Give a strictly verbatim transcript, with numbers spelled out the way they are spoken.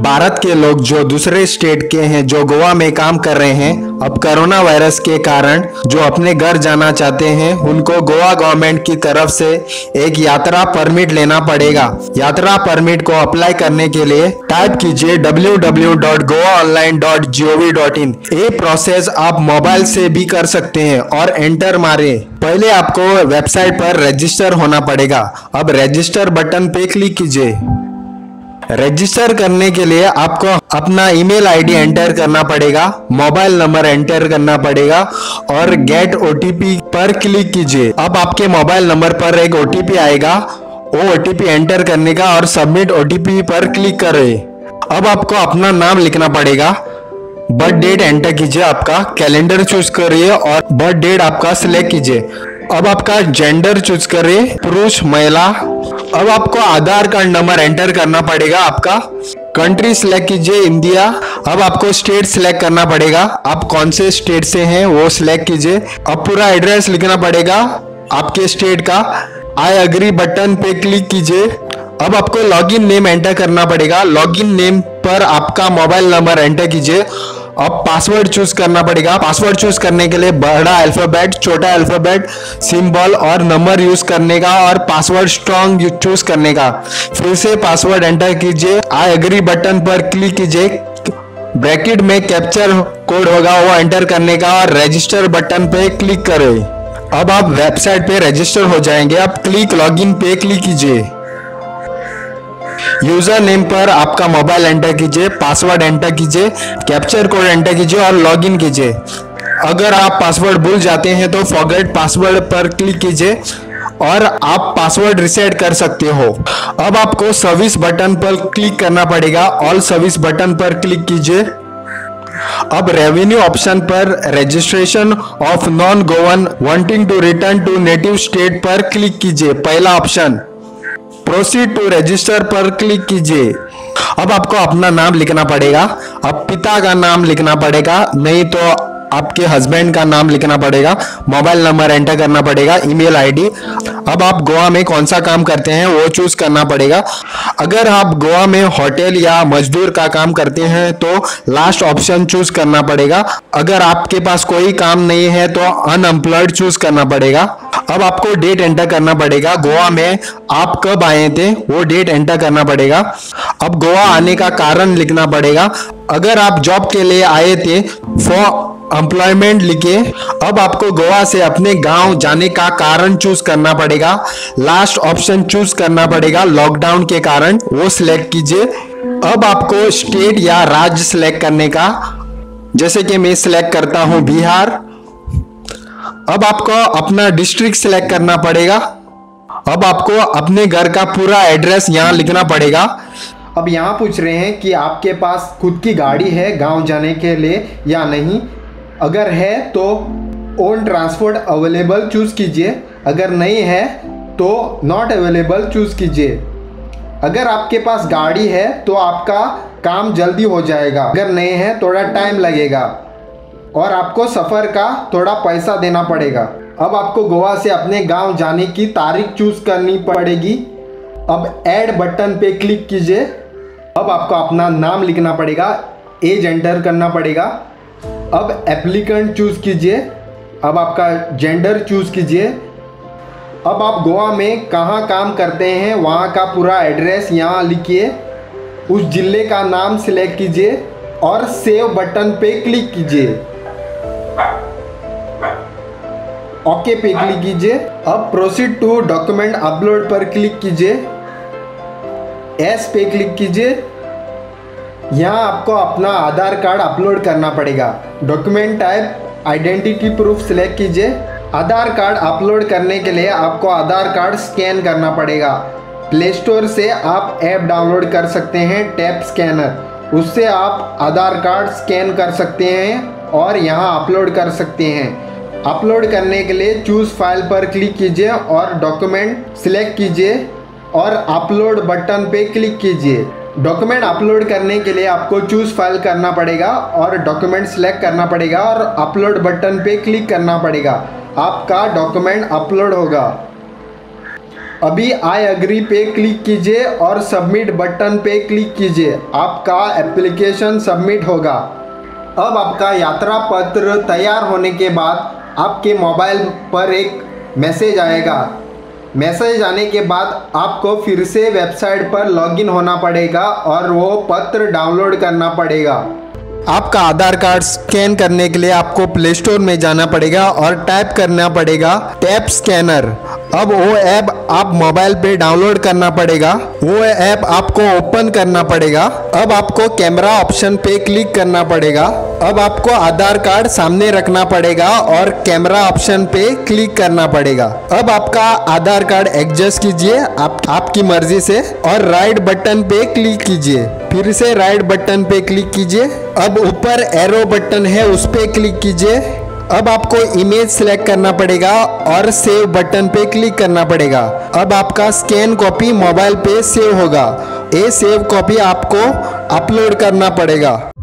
भारत के लोग जो दूसरे स्टेट के हैं, जो गोवा में काम कर रहे हैं, अब कोरोना वायरस के कारण जो अपने घर जाना चाहते हैं, उनको गोवा गवर्नमेंट की तरफ से एक यात्रा परमिट लेना पड़ेगा। यात्रा परमिट को अप्लाई करने के लिए टाइप कीजिए W W W dot Goa online dot G O V dot in. ये प्रोसेस आप मोबाइल से भी कर सकते हैं और एंटर मारे। पहले आपको वेबसाइट पर रजिस्टर होना पड़ेगा। अब रजिस्टर बटन पे क्लिक कीजिए। रजिस्टर करने के लिए आपको अपना ईमेल आईडी एंटर करना पड़ेगा, मोबाइल नंबर एंटर करना पड़ेगा और गेट ओ टी पी पर क्लिक कीजिए। अब आपके मोबाइल नंबर पर एक ओ टी पी आएगा, वो ओ टी पी एंटर करने का और सबमिट ओ टी पी पर क्लिक करें। अब आपको अपना नाम लिखना पड़ेगा, बर्थ डेट एंटर कीजिए, आपका कैलेंडर चूज करिए और बर्थ डेट आपका सिलेक्ट कीजिए। अब आपका जेंडर चूज करिए, पुरुष महिला। अब आपको आधार कार्ड नंबर एंटर करना पड़ेगा, आपका कंट्री सिलेक्ट कीजिए, इंडिया। अब आपको स्टेट सिलेक्ट करना पड़ेगा, आप कौन से स्टेट से हैं वो सिलेक्ट कीजिए। अब पूरा एड्रेस लिखना पड़ेगा आपके स्टेट का। आई एग्री बटन पे क्लिक कीजिए। अब आपको लॉगिन नेम एंटर करना पड़ेगा, लॉगिन नेम पर आपका मोबाइल नंबर एंटर कीजिए। अब पासवर्ड चूज करना पड़ेगा। पासवर्ड चूज करने के लिए बड़ा अल्फाबेट, छोटा अल्फाबेट, सिंबल और नंबर यूज करने का और पासवर्ड स्ट्रॉन्ग चूज करने का। फिर से पासवर्ड एंटर कीजिए, आई एग्री बटन पर क्लिक कीजिए। ब्रैकेट में कैप्चर कोड होगा वो एंटर करने का और रजिस्टर बटन पे क्लिक करें। अब आप वेबसाइट पे रजिस्टर हो जाएंगे। अब क्लिक लॉगिन पे क्लिक कीजिए। यूजर नेम पर आपका मोबाइल एंटर कीजिए, पासवर्ड एंटर कीजिए, कैप्चर कोड एंटर कीजिए और लॉगिन कीजिए। अगर आप पासवर्ड भूल जाते हैं तो फॉरगेट पासवर्ड पर क्लिक कीजिए और आप पासवर्ड रिसेट कर सकते हो। अब आपको सर्विस बटन पर क्लिक करना पड़ेगा, ऑल सर्विस बटन पर क्लिक कीजिए। अब रेवेन्यू ऑप्शन पर registration of non Goan wanting to return to native state पर क्लिक कीजिए, पहला ऑप्शन। प्रोसीड टू रजिस्टर पर क्लिक कीजिए। अब आपको अपना नाम लिखना पड़ेगा, अब पिता का नाम लिखना पड़ेगा, नहीं तो आपके हस्बैंड का नाम लिखना पड़ेगा, मोबाइल नंबर एंटर करना पड़ेगा, ईमेल आईडी। अब आप गोवा में कौन सा काम करते हैं वो चूज करना पड़ेगा। अगर आप गोवा में होटल या मजदूर का काम करते हैं तो लास्ट ऑप्शन चूज करना पड़ेगा। अगर आपके पास कोई काम नहीं है तो अनएम्प्लॉयड चूज करना पड़ेगा। अब आपको डेट एंटर करना पड़ेगा, गोवा में आप कब आए थे वो डेट एंटर करना पड़ेगा। अब गोवा आने का कारण लिखना पड़ेगा। अगर आप जॉब के लिए आए थे फॉर एम्प्लॉयमेंट लिखे। अब आपको गोवा से अपने गांव जाने का कारण चूज करना पड़ेगा, लास्ट ऑप्शन चूज करना पड़ेगा, लॉकडाउन के कारण वो सिलेक्ट कीजिए। अब आपको स्टेट या राज्य सिलेक्ट करने का, जैसे कि मैं सिलेक्ट करता हूं बिहार। अब आपको अपना डिस्ट्रिक्ट सिलेक्ट करना पड़ेगा। अब आपको अपने घर का पूरा एड्रेस यहाँ लिखना पड़ेगा। अब यहाँ पूछ रहे हैं कि आपके पास खुद की गाड़ी है गांव जाने के लिए या नहीं। अगर है तो ओन ट्रांसपोर्ट अवेलेबल चूज कीजिए, अगर नहीं है तो नॉट अवेलेबल चूज कीजिए। अगर आपके पास गाड़ी है तो आपका काम जल्दी हो जाएगा, अगर नहीं है थोड़ा टाइम लगेगा और आपको सफ़र का थोड़ा पैसा देना पड़ेगा। अब आपको गोवा से अपने गांव जाने की तारीख चूज करनी पड़ेगी। अब ऐड बटन पे क्लिक कीजिए। अब आपको अपना नाम लिखना पड़ेगा, एज एंटर करना पड़ेगा। अब एप्लीकेंट चूज कीजिए। अब आपका जेंडर चूज कीजिए। अब आप गोवा में कहाँ काम करते हैं वहाँ का पूरा एड्रेस यहाँ लिखिए। उस जिले का नाम सिलेक्ट कीजिए और सेव बटन पे क्लिक कीजिए। ओके पे क्लिक कीजिए। अब प्रोसीड टू डॉक्यूमेंट अपलोड पर क्लिक कीजिए, एस पे क्लिक कीजिए। यहाँ आपको अपना आधार कार्ड अपलोड करना पड़ेगा। Document type identity proof select कीजिए। आधार कार्ड अपलोड करने के लिए आपको आधार कार्ड स्कैन करना पड़ेगा। प्ले स्टोर से आप ऐप डाउनलोड कर सकते हैं टैप स्कैनर, उससे आप आधार कार्ड स्कैन कर सकते हैं और यहाँ अपलोड कर सकते हैं। अपलोड करने के लिए चूज़ फाइल पर क्लिक कीजिए और डॉक्यूमेंट सिलेक्ट कीजिए और अपलोड बटन पे क्लिक कीजिए। डॉक्यूमेंट अपलोड करने के लिए आपको चूज़ फाइल करना पड़ेगा और डॉक्यूमेंट सिलेक्ट करना पड़ेगा और अपलोड बटन पे क्लिक करना पड़ेगा। आपका डॉक्यूमेंट अपलोड होगा। अभी आई एग्री पे क्लिक कीजिए और सबमिट बटन पे क्लिक कीजिए। आपका एप्लीकेशन सबमिट होगा। अब आपका यात्रा पत्र तैयार होने के बाद आपके मोबाइल पर एक मैसेज आएगा। मैसेज आने के बाद आपको फिर से वेबसाइट पर लॉगिन होना पड़ेगा और वो पत्र डाउनलोड करना पड़ेगा। आपका आधार कार्ड स्कैन करने के लिए आपको प्ले स्टोर में जाना पड़ेगा और टाइप करना पड़ेगा टैप स्कैनर। अब वो ऐप आप मोबाइल पे डाउनलोड करना पड़ेगा। वो ऐप आपको ओपन करना पड़ेगा। अब आपको कैमरा ऑप्शन पे क्लिक करना पड़ेगा। अब आपको आधार कार्ड सामने रखना पड़ेगा और कैमरा ऑप्शन पे क्लिक करना पड़ेगा। अब आपका आधार कार्ड एडजस्ट कीजिए आप आपकी मर्जी से और राइट बटन पे क्लिक कीजिए। फिर से राइट बटन पे क्लिक कीजिए। अब ऊपर एरो बटन है उस पे क्लिक कीजिए। अब आपको इमेज सेलेक्ट करना पड़ेगा और सेव बटन पे क्लिक करना पड़ेगा। अब आपका स्कैन कॉपी मोबाइल पे सेव होगा। ये सेव कॉपी आपको अपलोड करना पड़ेगा।